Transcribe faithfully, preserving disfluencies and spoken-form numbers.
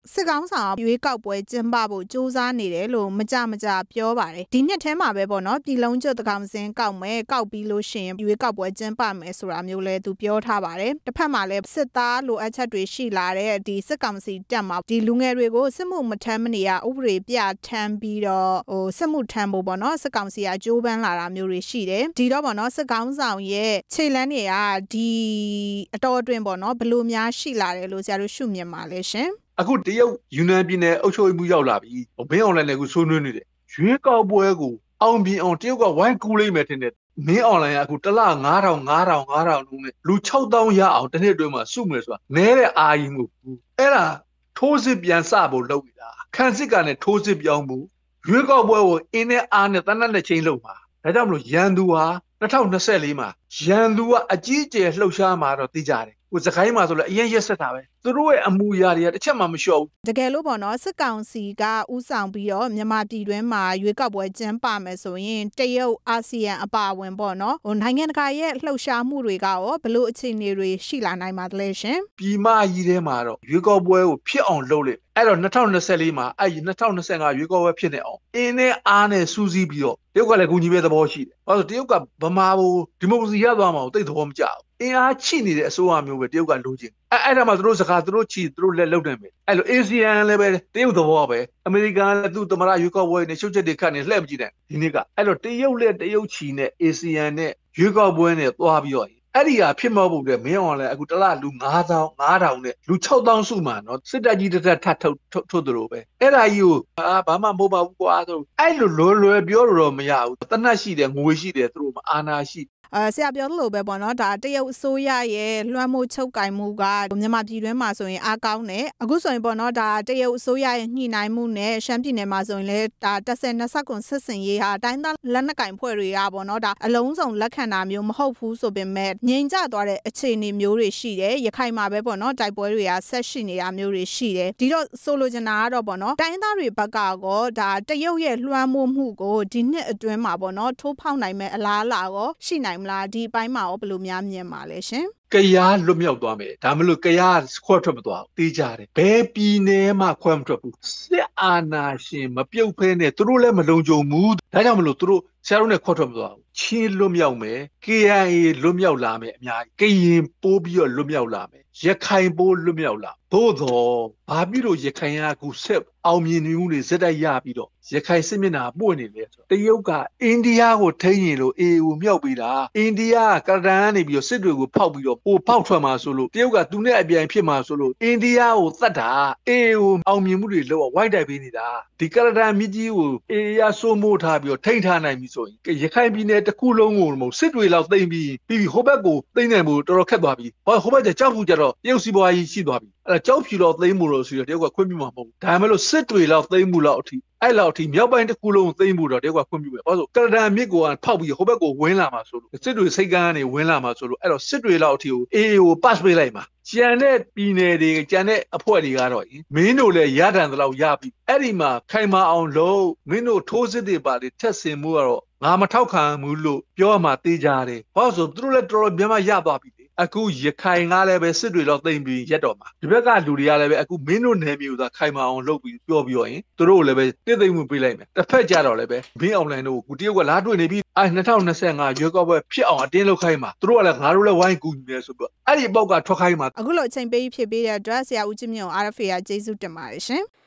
စစ်ကောင်ဆောင်ရွေးကောက်ပွဲကျင်းပဖို့စူးစမ်းနေတယ်လို့မကြမကြပြောပါတယ်ဒီနှစ်ထဲမှာပဲပေါ့နော်ပြည်လုံးကျွတ်တကောင်စင်းကောက်မယ်ကောက်ပြီးလို့ရှိရင်ရွေးကောက်ပွဲကျင်းပမယ်ဆိုတာမျိုးလဲသူပြောထားပါတယ်တစ်ဖက်မှာလဲစစ်သားလိုအပ်ချက်တွေရှိလာတဲ့ဒီစစ်ကောင်စီတက်မှာဒီလူငယ်တွေကိုစစ်မှုမထမ်းမနေရဥပဒေပြထမ်းပြီးတော့ဟိုစစ်မှုထမ်းဖို့ပေါ့နော်စစ်ကောင်စီကကြိုးပမ်းလာတာမျိုးတွေရှိတယ်ဒီတော့ပေါ့နော်စစ်ကောင်ဆောင်ရဲ့ခြေလန်းတွေကဒီအတော်အတွင်းပေါ့နော်ဘလို့များရှိလာတယ်လို့ဆရာတို့ရှုမြင်ပါလဲရှင်အခုတရုတ်ယူနန်ပြည်နယ်အုပ်ချုပ်မှုရောက်လာပြီဘင်းအွန်လိုင်းနဲ့ကိုဆွေးနွေးနေတယ်ရွေးကောက်ပွဲကိုအောင်ပြင်အောင်တရုတ်ကဝိုင်းကူလိုက်မယ်ထင်တယ်မင်းအွန်လိုင်းကအခုတစ်လငါးထောင်ငါးထောင်ငါးထောင်လုံးနဲ့လူခြောက်သောင်းရအောင်တစ်နှစ်အတွင်းမှာစုမယ်ဆိုတာနဲတဲ့အာရင်ကိုအဲ့ဒါထိုးစစ်ပြန်စဖို့လုပ်နေတာခန့်စစ်ကနဲ့ထိုးစစ်ပြောင်းမှုရွေးကောက်ပွဲကိုအင်းနဲ့အားနဲ့တနက်နဲ့ချင်းလုပ်မှာဒါကြောင့်မလို့ရန်သူဟာ၂၀၂၄မှာရန်သူကအကြီးအကျယ်လှုပ်ရှားမှာတော့သိကြတယ်ကိုစကိုင်းမှာဆိုလည်းအရင်ရက်ဆက်တာပဲသူတို့ရဲ့အမူအရာတွေကတစ်ချက်မှမလျှော့ဘူးတကယ်လို့ပေါ့နော်စစ်ကောင်စီကဥဆောင်ပြီးတော့မြန်မာပြည်တွင်းမှာရွေးကောက်ပွဲကျင်းပမယ်ဆိုရင်တရုတ်အာဆီယံအပါအဝင်ပေါ့နော်ဟိုနိုင်ငံတကာရဲ့လှုပ်ရှားမှုတွေကရောဘလို့အခြေအနေတွေရှိလာနိုင်ပါသလဲရှင်ပြည်မကြီးထဲမှာတော့ရွေးကောက်ပွဲကိုဖြစ်အောင်လုပ်လိုက်အဲ့တော့၂၀၂၄မှာအဲ့ဒီ၂၀၂၅ရွေးကောက်ပွဲဖြစ်နေအောင်အင်းနဲ့အားနဲ့စူးစီးပြီးတော့တရုတ်ကလည်းကူညီမဲ့သဘောရှိတယ်ဘာလို့တရုတ်ကဗမာကိုဒီမိုကရေစီရသွားမှာကိုသိသဘောမကျဘူးအင်အားချိနေတဲ့အစိုးရမျိုးပဲတရုတ်ကလိုချင်အဲ့အဲ့ဒါမှသူတို့စကားသူတို့ချီသူတို့လက်လုံနေမယ်အဲ့လိုအာဆီယံလည်းပဲတရုတ်သဘောပဲအမေရိကန်လည်းသူ့သမ္မတရွေးကောက်ပွဲနဲ့ရှုပ်ချက်တွေခတ်နေလှည့်မကြည့်နိုင်ဒီနေ့ကအဲ့လိုတရုတ်လက်တရုတ်ချီနဲ့အာဆီယံနဲ့ရွေးကောက်ပွဲနဲ့သွားပြီးတော့အဲ့ဒီဟာဖြစ်မဟုတ်တဲ့မင်းအောင်လည်းအခုတလလူငါးသောင်းငါးထောင်နဲ့လူခြောက်သောင်းစုမှာနော်စစ်တပ်ကြီးတစ်ထပ်ထပ်ထုတ်ထုတ်သလိုပဲအဲ့ဒါကြီးကိုအာဘာမှမဟုတ်ပါဘူးကွာဆိုအဲ့လိုလွယ်လွယ်ပြောလို့တော့မရဘူးတနတ်ရှိတယ်ငွေရှိတယ်သူတို့မှာအာဏာရှိအဲဆရာပြောလို့ပဲပေါ့နော်ဒါတရုတ်အစိုးရရဲ့လွှမ်းမိုးချုပ်ကင်မှုကမြန်မာပြည်တွင်းမှာဆိုရင်အားကောင်းတယ်အခုဆိုရင်ပေါ့နော်ဒါတရုတ်အစိုးရရဲ့ညှိနှိုင်းမှုနဲ့ရှမ်းပြည်နယ်မှာဆိုရင်လည်းဒါတစ်ဆယ်နှစ်ဆကွန်စစ်စင်ရေးဟာတိုင်းသားလက်နက်ကင်ဖွဲ့တွေကပေါ့နော်ဒါအလုံးစုံလက်ခံတာမျိုးမဟုတ်ဘူးဆိုပေမဲ့ငြိမ်ကျသွားတဲ့အခြေအနေမျိုးတွေရှိတယ်ရခိုင်မှာပဲပေါ့နော်တိုက်ပွဲတွေကဆက်ရှိနေတာမျိုးတွေရှိတယ်ဒီတော့ဆိုလိုချင်တာကတော့ပေါ့နော်တိုင်းသားတွေဘက်ကကောဒါတရုတ်ရဲ့လွှမ်းမိုးမှုကိုဒီနှစ်အတွင်းမှာပေါ့နော်ထိုးဖောက်နိုင်မဲ့အလားအလာကိုရှိနိုင်မလားဒီအပိုင်းမှာရောဘယ်လိုများမြင်ပါလဲရှင်ကရားလွတ်မြောက်သွားမယ်ဒါမလို့ကရားခွဲထွက်မသွားဘူးတေးကြတယ်ဘယ်ပြည်နယ်မှခွဲမထွက်ဘူးစစ်အာဏာရှင်မပြုတ်ဖဲနဲ့သူတို့လည်းမလုံခြုံဘူးဒါကြောင့်မလို့သူတို့ဆရာတို့နဲ့ခွဲထွက်မသွားဘူးချင်းလွတ်မြောက်မယ် ကေအိုင်အေ လွတ်မြောက်လာမယ်အများကြီးကရင်ပိုးပြီးတော့လွတ်မြောက်လာမယ်ရခိုင်ပိုးလွတ်မြောက်လာသို့တော့ဘာဖြစ်လို့ရခိုင်ကခုဆက်အောင်မြင်နေမှုတွေဇက်တိုက်ရပြီးတော့ရခိုင်စစ်မျက်နှာပွင့်နေလဲဆိုတရုတ်ကအိန္ဒိယကိုထိန်းရင်လို့အေအေကိုမြောက်ပေးတာအိန္ဒိယကကရဒန်ကနေပြီးတော့စစ်တွေကိုဖောက်ပြီးတော့ပိုဖောက်ထွက်မှာဆိုလို့တရုတ်ကသူနဲ့အပြိုင်ဖြစ်မှာဆိုလို့အိန္ဒိယကိုသတ်တာအေအေကိုအောင်မြင်မှုတွေလောက်ဝိုက်တိုက်ပေးနေတာဒီကရဒန်မြကြီးကိုအေအေရစိုးမိုးထားပြီးတော့ထိန်းထားနိုင်ပြီဆိုရင်ရခိုင်ပြည်နယ်တစ်ခုလုံးကိုမဟုတ်စစ်တွေလောက်သိမ့်ပြီးပြီးဟိုဘက်ကိုသိမ့်နိုင်ဖို့တော်တော်ခက်သွားပြီဟောဟိုဘက်ကကြောက်ဖို့ကြတော့တရုတ်စီးပွားရေးရှိသွားပြီအဲ့ဒါကြောက်ဖြူတော့သိမ့်မှုလို့ဆိုတော့တရုတ်ကခွင့်ပြုမှာမဟုတ်ဘူးဒါမှမဟုတ်စစ်တွေလောက်သိမ့်မှုလောက်အထိအဲ့လောက်အထိမြောက်ပိုင်းတစ်ခုလုံးသိမ့်မှုတော့တရုတ်ကခွင့်ပြုမယ်ဘာလို့ကရဒန်မြစ်ကိုဖောက်ပြီးဟိုဘက်ကိုဝင်လာမှာဆိုလို့စစ်တွေစိတ်ကန်းကနေဝင်လာမှာဆိုလို့အဲ့တော့စစ်တွေလောက်အထိကိုအေအေကို pass ပေးလိုက်မှာကျန်တဲ့ပြည်နယ်တွေကျန်တဲ့အဖွဲ့တွေကတော့မင်းတို့လည်းရတန်တလောက်ရပြီအဲ့ဒီမှာခိုင်မာအောင်လုပ်မင်းတို့ထိုးစစ်တွေပါလေထက်ဆင်မှုကတော့ငါမထောက်ခံဘူးလို့ပြောမှတေးကြတယ်ဘာလို့ဆိုသူတို့လည်းတော်တော်များများရသွားပြီအခုရခိုင်ကလည်းပဲစစ်တွေတော့သိမ့်ပြီးရက်တော့မှာဒီဘက်ကလူတွေကလည်းပဲအခုမင်းတို့နယ်မြေကိုသာခိုင်မာအောင်လုပ်ပြီးပြောပြီးတော့ရင်သူတို့လည်းပဲတည်သိမ့်မှုပေးလိုက်မယ်တစ်ဖက်ကြတော့လည်းပဲမင်းအွန်လိုင်းတို့ကိုတရုတ်ကလားတွေ့နေပြီးအဲ၂၀၂၅ရွေးကောက်ပွဲဖြစ်အောင်အတင်းလုပ်ခိုင်းမှာသူတို့ကလည်းငါတို့လည်းဝိုင်းကူညီနေဆိုပြီးအဲ့ဒီအပေါက်ကထွက်ခိုင်းမှာအခုလိုအချိန်ပေးဖြစ်ပေးတဲ့အတွက်ဆရာဦးချင်းမြင့်ကို အာရ်အက်ဖ်အေ ကကျေးဇူးတင်ပါတယ်ရှင်